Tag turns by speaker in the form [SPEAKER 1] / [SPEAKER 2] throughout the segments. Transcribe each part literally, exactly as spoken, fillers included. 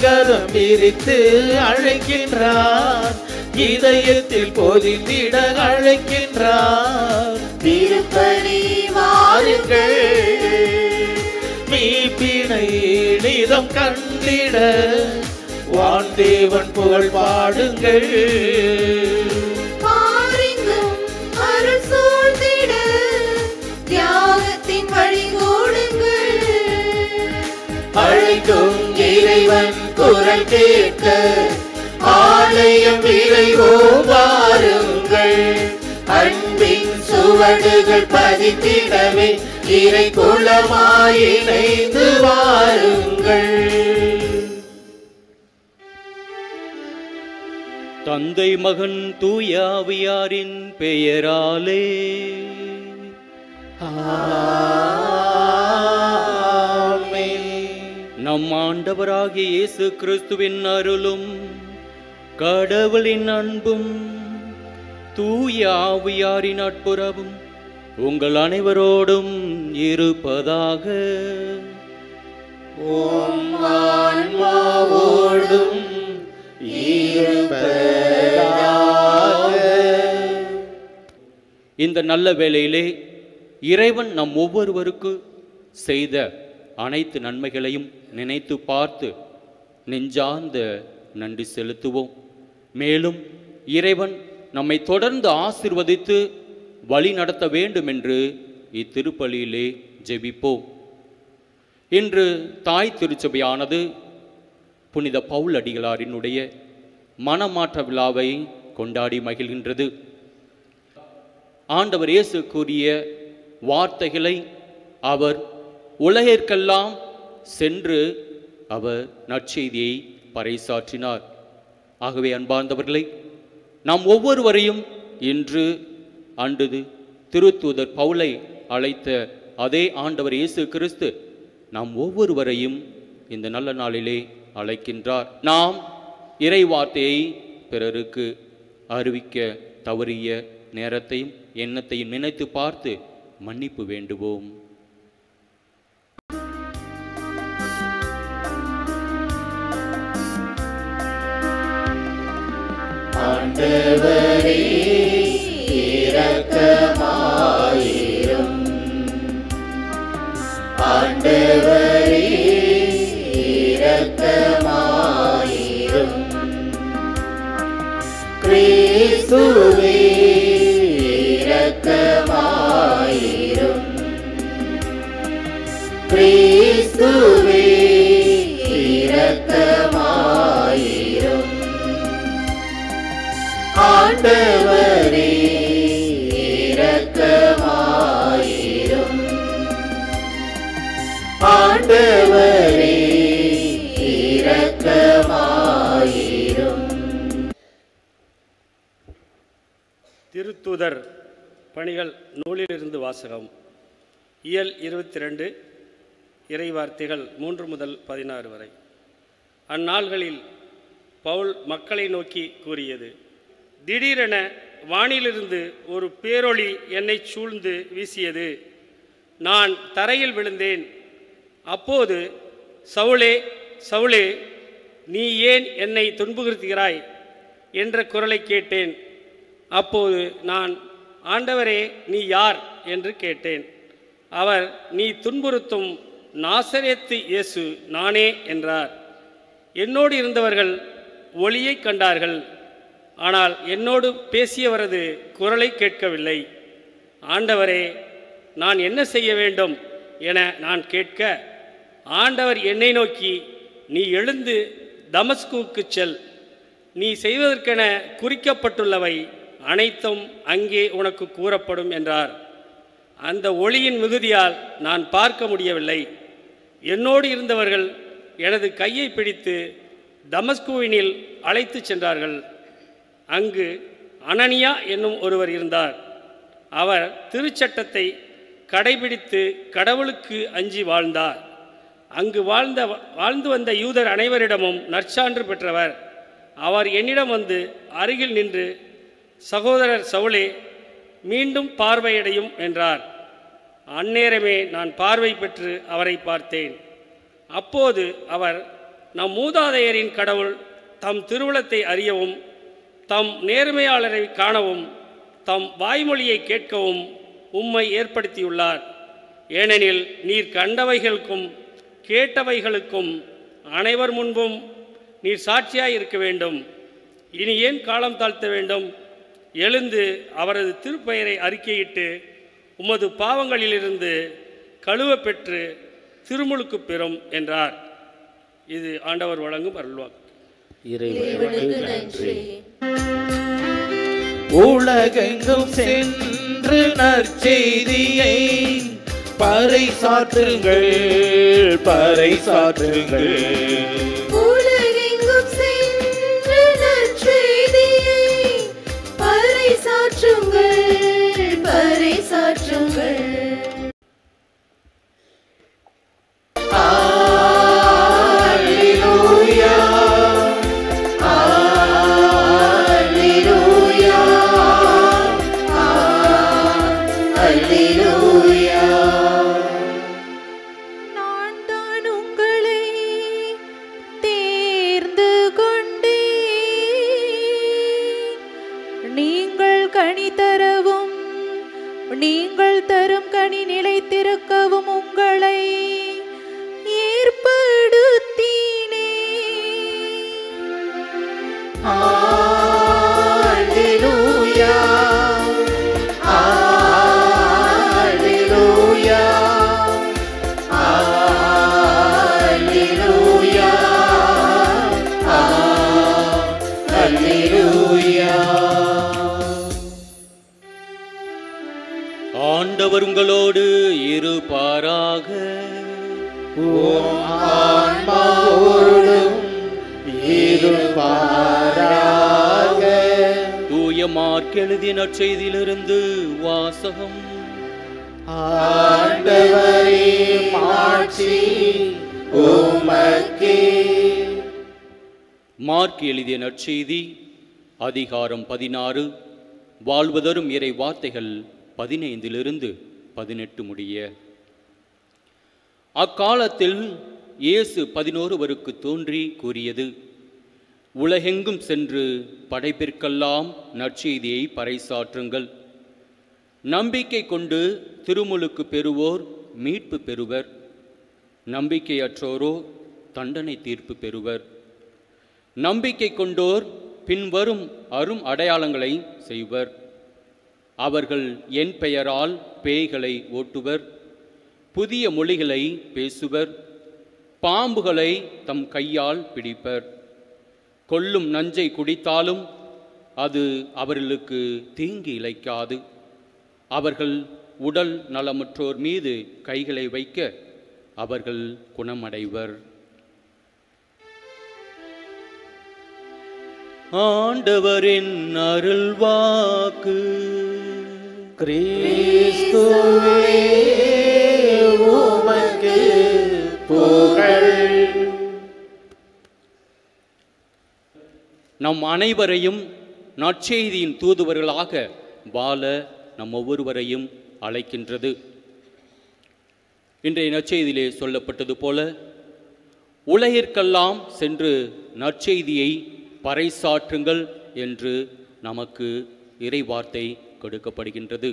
[SPEAKER 1] கரம் விரித்து அழைக்கின்றார், இதயத்தில் பொதிந்திட அழைக்கின்றார்.
[SPEAKER 2] திருப்பலி வாருங்கள்,
[SPEAKER 1] மீட்பினை நிதம் கண்டிட வான்தேவன் புகழ் பாடுங்கள்.
[SPEAKER 2] பாருங்கும் அருள் சூழ்ந்திட தியாகத்தின் வழி கூடுங்கள்.
[SPEAKER 1] அழைக்கும் இறைவன் குரல் கேட்க ஆலயம் விரைவோ வாருங்கள். அன்பின் சுவடுகள் பதித்திடவே இறை குலமாய் இணைந்து வாருங்கள்.
[SPEAKER 3] தந்தை மகன் தூய ஆவியாரின் பெயராலே
[SPEAKER 1] ஆமென்.
[SPEAKER 3] நம் ஆண்டவராகிய இயேசு கிறிஸ்துவின் அருளும் கடவுளின் அன்பும் தூய ஆவியாரின் நட்புறவும் உங்கள் அனைவரோடும் இருப்பதாக.
[SPEAKER 1] உம் ஆன்மாவோடும் இருப்பதாக.
[SPEAKER 3] இந்த நல்ல வேளையிலே இறைவன் நம் ஒவ்வொருவருக்கு செய்த அனைத்து நன்மைகளையும் நினைத்து பார்த்து நெஞ்சார்ந்த நன்றி செலுத்துவோம். மேலும் இறைவன் நம்மை தொடர்ந்து ஆசீர்வதித்து வழி நடத்த வேண்டும் என்று இத்திருப்பலியிலே ஜெபிப்போம். இன்று தாய் திருச்சபையானது புனித பவுல் அடிகளாரினுடைய மனமாற்ற விழாவை கொண்டாடி மகிழ்கின்றது. ஆண்டவர் இயேசு கூறிய வார்த்தைகளை அவர் உலகிற்கெல்லாம் சென்று அவர் நற்செய்தியை பறைசாற்றினார். ஆகவே அன்பார்ந்தவர்களை, நாம் ஒவ்வொருவரையும் இன்று அன்று திருத்தூதர் பவுலை அழைத்த அதே ஆண்டவர் இயேசு கிறிஸ்து நாம் ஒவ்வொருவரையும் இந்த நல்ல நாளிலே அழைக்கின்றார். நாம் இறை வார்த்தையை பிறருக்கு அறிவிக்க தவறிய நேரத்தையும் எண்ணத்தையும் நினைத்து பார்த்து மன்னிப்பு வேண்டுவோம்.
[SPEAKER 1] ஆண்டவரே இரக்கமாயிரும், ஆண்டவரே இரக்கமாயிரும். கிறிஸ்துவே இரக்கமாயிரும், கிறிஸ்துவே இரக்கமாயிரும். ஆண்டவரே இரக்கமாயிரும், ஆண்டவரே இரக்கமாயிரும்.
[SPEAKER 4] திருத்தூதர் பணிகள் நூலிலிருந்து வாசகம். இயல் இருபத்தி ரெண்டு, இறைவார்த்தைகள் மூன்று முதல் பதினாறு வரை. அந்நாள்களில் பவுல் மக்களை நோக்கி கூறியது: திடீரென வானிலிருந்து ஒரு பேரொளி என்னை சூழ்ந்து வீசியது. நான் தரையில் விழுந்தேன். அப்போது, சவுலே, சவுலே, நீ ஏன் என்னை துன்புறுத்துகிறாய் என்ற குரலை கேட்டேன். அப்போது நான், ஆண்டவரே, நீ யார் என்று கேட்டேன். அவர், நீ துன்புறுத்தும் நாசரேத்து இயேசு நானே என்றார். என்னோடு இருந்தவர்கள் ஒளியை கண்டார்கள், ஆனால் என்னோடு பேசியவரது குரலை கேட்கவில்லை. ஆண்டவரே, நான் என்ன செய்ய வேண்டும் என நான் கேட்க, ஆண்டவர் என்னை நோக்கி, நீ எழுந்து தமஸ்குவுக்கு செல். நீ செய்வதற்கென குறிக்கப்பட்டுள்ளவை அனைத்தும் அங்கே உனக்கு கூறப்படும் என்றார். அந்த ஒளியின் மிகுதியால் நான் பார்க்க முடியவில்லை. என்னோடு இருந்தவர்கள் எனது கையை பிடித்து தமஸ்குவினில் அழைத்து சென்றார்கள். அங்கு அனனியா என்னும் ஒருவர் இருந்தார். அவர் திருச்சட்டத்தை கடைபிடித்து கடவுளுக்கு அஞ்சி வாழ்ந்தார். அங்கு வாழ்ந்த வாழ்ந்து வந்த யூதர் அனைவரிடமும் நற்சான்று பெற்றவர். அவர் என்னிடம் வந்து அருகில் நின்று, சகோதரர் சவுலே, மீண்டும் பார்வையடையும் என்றார். அந்நேரமே நான் பார்வை பெற்று அவரை பார்த்தேன். அப்போது அவர், நம் மூதாதையரின் கடவுள் தம் திருவுளத்தை அறியவும், தம் நேர்மையாளரை காணவும், தம் வாய்மொழியை கேட்கவும் உம்மை ஏற்படுத்தியுள்ளார். ஏனெனில் நீர் கண்டவைகளுக்கும் கேட்டவைகளுக்கும் அனைவர் முன்பும் நீர் சாட்சியாய் இருக்க வேண்டும். இனி ஏன் காலம் தாழ்த்த வேண்டும்? எழுந்து அவரது திருப்பெயரை அறிக்கையிட்டு உமது பாவங்களிலிருந்து கழுவ பெற்று திருமுழுக்கு பெறும் என்றார். இது ஆண்டவர் வழங்கும் அருள்வாக்கு.
[SPEAKER 1] இறைவனுக்கு நன்றி.
[SPEAKER 2] உலகெங்கும் சென்று நற்செய்தியை பறைசாற்றுங்கள், பறைசாற்றுங்கள்.
[SPEAKER 5] உலகெங்கும் சென்று நற்செய்தியை பறைசாற்றுங்கள், பறைசாற்றுங்கள்.
[SPEAKER 1] Alleluia, Alleluia, Alleluia.
[SPEAKER 5] நான் தான் உங்களை தேர்ந்து கொண்டேன், நீங்கள் கனி தரவும் நீங்கள் தரும் கனி நிலைத்திருக்கவும் உங்களை ஏற்படுத்தினேன்.
[SPEAKER 1] Alleluia, Alleluia, Alleluia, Alleluia.
[SPEAKER 3] ஆண்டவர் உங்களோடு இருப்பாராக.
[SPEAKER 2] உம் ஆன்மாவோடும் இருப்பாராக.
[SPEAKER 3] தூய மார்க் எழுதிய நற்செய்தியிலிருந்து வாசகம்.
[SPEAKER 2] ஆண்டவரே மாட்சி உமக்கே.
[SPEAKER 3] மார்க் எழுதிய நற்செய்தி அதிகாரம் பதினாறு, வாழ்வதரும் இறை வார்த்தைகள் பதினைந்திலிருந்து பதினெட்டு முடிய. அக்காலத்தில் இயேசு பதினோருவருக்கு தோன்றி கூறியது, உலகெங்கும் சென்று படைப்பிற்கெல்லாம் நற்செய்தியை பறைசாற்றுங்கள். நம்பிக்கை கொண்டு திருமுழுக்கு பெறுவோர் மீட்பு பெறுவர், நம்பிக்கையற்றோரோ தண்டனை தீர்ப்பு பெறுவர். நம்பிக்கை கொண்டோர் பின்வரும் அரும் அடையாளங்களை செய்வர். அவர்கள் என் பெயரால் பேய்களை ஓட்டுவர், புதிய மொழிகளை பேசுவர், பாம்புகளை தம் கையால் பிடிப்பர். கொல்லும் நஞ்சை குடித்தாலும் அது அவர்களுக்கு தீங்கு இழைக்காது. அவர்கள் உடல் நலமுற்றோர் மீது கைகளை வைக்க அவர்கள் குணமடைவர். ஆண்டவரின் அருள்வாக்கு.
[SPEAKER 2] கிறிஸ்துவே உமக்கு புகழ்.
[SPEAKER 3] நம் அனைவரையும் நற்செய்தியின் தூதுவர்களாக வாழ நம் ஒவ்வொருவரையும் அழைக்கின்றது. இன்றைய நற்செய்தியிலே சொல்லப்பட்டது போல உலகிற்கெல்லாம் சென்று நற்செய்தியை பறைசாற்றுங்கள் என்று நமக்கு இறைவார்த்தை கொடுக்கப்படுகின்றது.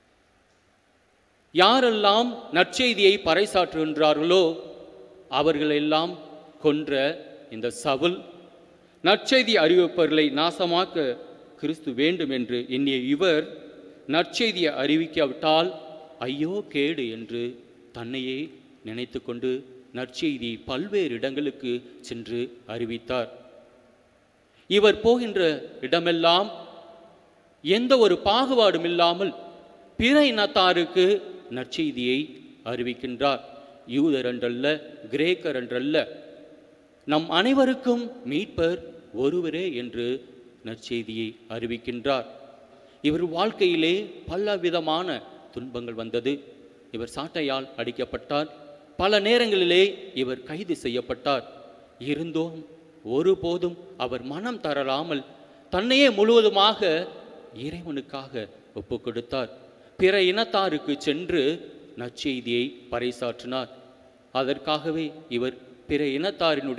[SPEAKER 3] யாரெல்லாம் நற்செய்தியை பறைசாற்றுகின்றார்களோ அவர்களெல்லாம் கொன்ற இந்த சவுல் நற்செய்தி அறிவிப்பவர்களை நாசமாக்க கிறிஸ்து வேண்டும் என்று எண்ணிய இவர் நற்செய்தியை அறிவிக்காவிட்டால் ஐயோ கேடு என்று தன்னையே நினைத்து கொண்டு நற்செய்தி பல்வேறு இடங்களுக்கு சென்று அறிவித்தார். இவர் போகின்ற இடமெல்லாம் எந்த ஒரு பாகுபாடும் இல்லாமல் பிற இனத்தாருக்கு நற்செய்தியை அறிவிக்கின்றார். யூதர் என்றல்ல, கிரேக்கர் என்றல்ல, நம் அனைவருக்கும் மீட்பர் ஒருவரே என்று நற்செய்தியை அறிவிக்கின்றார். இவர் வாழ்க்கையிலே பல விதமான துன்பங்கள் வந்தது. இவர் சாட்டையால் அடிக்கப்பட்டார். பல நேரங்களிலே இவர் கைது செய்யப்பட்டார். இருந்தும் ஒருபோதும் அவர் மனம் தளராமல் தன்னையே முழுவதுமாக இறைவனுக்காக ஒப்பு கொடுத்தார். பிற இனத்தாருக்கு சென்று நற்செய்தியை பறைசாற்றினார். அதற்காகவே இவர் பிற இனத்தாரினுடைய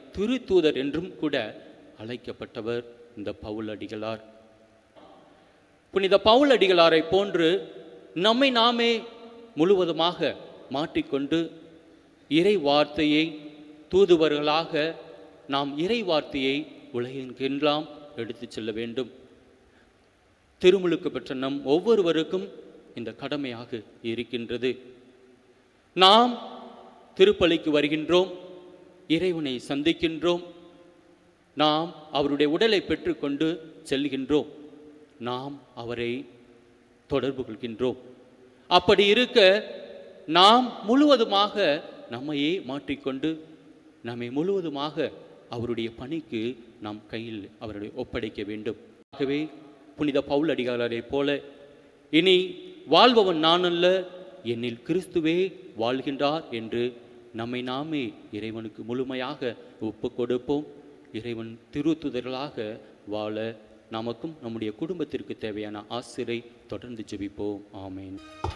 [SPEAKER 3] திருத்தூதர் என்றும் கூட அழைக்கப்பட்டவர் இந்த பவுலடிகளார். புனித பவுலடிகளாரை போன்று நம்மை நாமே முழுவதுமாக மாற்றிக்கொண்டு இறை வார்த்தையை தூதுவர்களாக நாம் இறை வார்த்தையை உலகெங்கெல்லாம் எடுத்து செல்ல வேண்டும். திருமுழுக்கு பெற்ற நம் ஒவ்வொருவருக்கும் இந்த கடமையாக இருக்கின்றது. நாம் திருப்பலிக்கு வருகின்றோம், இறைவனை சந்திக்கின்றோம், நாம் அவருடைய உடலை பெற்றுக்கொண்டு செல்கின்றோம், நாம் அவரை தொடர்பு கொள்கின்றோம். அப்படி இருக்க நாம் முழுவதுமாக நம்மையே மாற்றிக்கொண்டு நம்மை முழுவதுமாக அவருடைய பணிக்கு நாம் கையில் அவருடைய ஒப்படைக்க வேண்டும். ஆகவே புனித பவுலடிகளாரை போல இனி வாழ்பவன் நான் அல்ல, என்னில் கிறிஸ்துவே வாழ்கின்றார் என்று நம்மை நாமே இறைவனுக்கு முழுமையாக ஒப்பு கொடுப்போம். இறைவன் திருத்துதர்களாக வாழ நமக்கும் நம்முடைய குடும்பத்திற்கு தேவையான ஆசிரை தொடர்ந்து ஜெபிப்போம். ஆமேன்.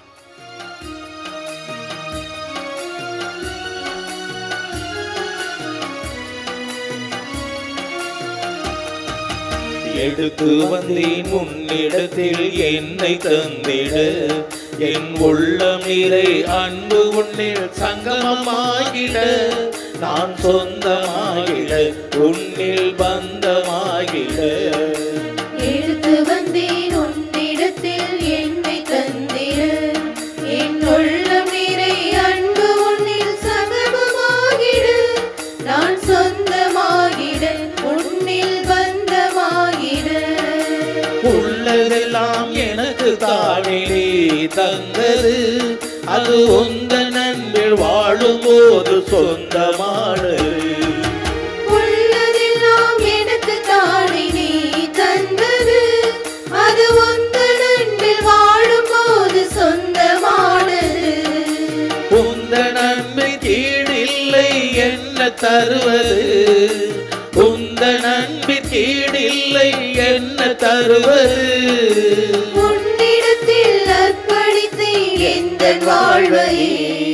[SPEAKER 2] எடுத்து வந்தேன் உன்னிடத்தில் என்னை தந்திடு, என் உள்ளம் நிறை அன்பு உன்னில் சங்கமமாகிட, நான் சொந்தமாகிட உன்னில் பந்தமாகிட.
[SPEAKER 5] எடுத்து வந்தேன் உன்னிடத்தில் என்னை தந்திடு, என் உள்ளம் நிறை அன்பு உன்னில் சங்கமமாகிட, நான் சொந்தமாகிட உன்னில் பந்தமாகிட.
[SPEAKER 2] உள்ளதெல்லாம் எனக்கு தானே நீ தந்தது, அது உந்த நன்பில் வாழும் போது சொந்தமானது.
[SPEAKER 5] உள்ளதெல்லாம் எனக்கு தானே நீ தந்தது, அது உந்த நன்பில் வாழும் போது சொந்தமானது.
[SPEAKER 2] உந்த நன்மை கீழில்லை என்ன தருவது, உந்த நன்பின் கீழில்லை என்ன தருவது.
[SPEAKER 5] உன்னிடத்தில் அர்ப்பணித்தேன் எந்தன் வாழ்வையே.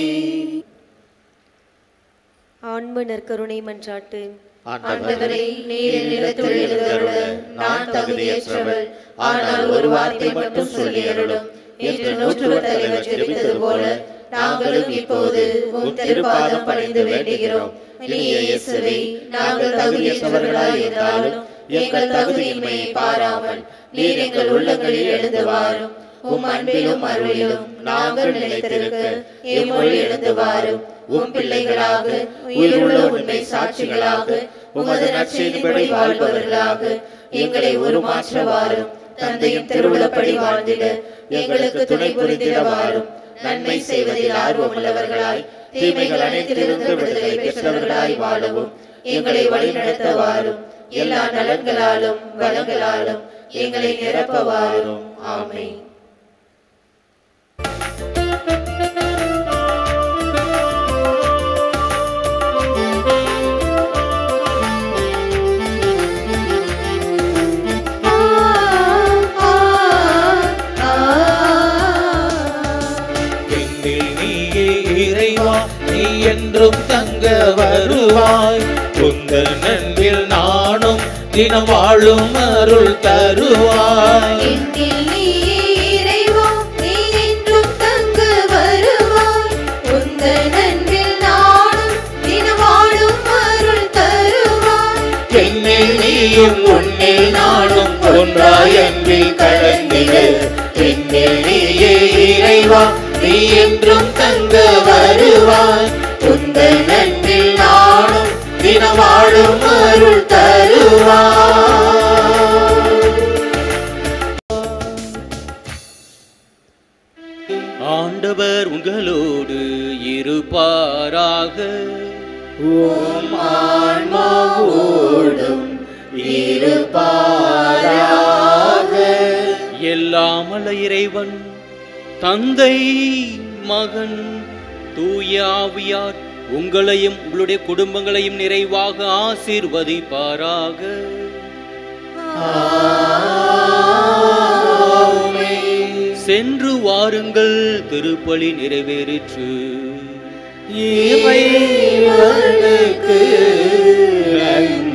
[SPEAKER 6] ஆன்ம நற்கருணை மன்றாட்டு.
[SPEAKER 1] ஆண்டவரே, நீர் என்னிடத்தில் எழுந்தருள நான் தகுதியற்றவள், ஆனால் ஒரு வார்த்தை மட்டும் சொல்லி அருளும் என்று நூற்றுவர் தலைவர் ஜெபித்தது போல நாங்களும் இப்போது உம் திருப்பாதம் பணிந்து வேண்டுகிறோம். இனிய இயேசுவே, நாங்கள் தகுதியற்றவர்களாய் இருந்தாலும் எங்கள் தகுதியின்மையை பாராமல் நீர் எங்கள் உள்ளங்களில் எழுந்து வாரும். உம் அன்பிலும் அருளிலும் நாங்கள் நிலைத்திருக்க எம்மொழி எழுந்து வாரும். உம் பிள்ளைகளாக உயிருள்ள உண்மை சாட்சிகளாக உமது நற்செய்திப்படி வாழ்பவர்களாக எங்களை உருமாற்ற வாரும். தந்தையின் திருவுளப்படி வாழ்ந்திட எங்களுக்கு துணை புரிந்திட வாரும். நன்மை செய்வதில் ஆர்வமுள்ளவர்களாய் தீமைகள் அனைத்திலிருந்து விடுதலை பெற்றவர்களாய் வாழவும் எங்களை வழிநடத்த வாரும். எல்லா நலன்களாலும் வளங்களாலும் எங்களை நிரப்ப வாரும். ஆமென்.
[SPEAKER 2] என்றும் தங்க வருவாய், உந்த நன்பில் நானும் தினம் வாழும் அருள் தருவாய்.
[SPEAKER 5] என்னில் நீயே இறைவா, நீ என்றும் தங்க வருவாய், உந்த நன்பில் நானும் தினம் வாழும் அருள் தருவாய்.
[SPEAKER 2] என்னில் நீயும் உன்னில் நானும் ஒன்றாய் அன்பில் கலந்திடு, என்னில் நீயே இறைவா, நீ என்றும் தங்க வருவாய், உந்த நன்பில் நானும் தினம் வாழும் அருள் தருவாய்.
[SPEAKER 3] ஆண்டவர் உங்களோடு இருப்பாராக.
[SPEAKER 2] உம் ஆன்மாவோடும் இருப்பாராக.
[SPEAKER 3] எல்லாம் வல்ல இறைவன் தந்தை, மகன், தூய ஆவியார் உங்களையும் உங்களுடைய குடும்பங்களையும் நிறைவாக ஆசீர்வதிப்பாராக. சென்று வாருங்கள், திருப்பலி நிறைவேறிற்று.
[SPEAKER 2] இறைவனுக்கு நன்றி.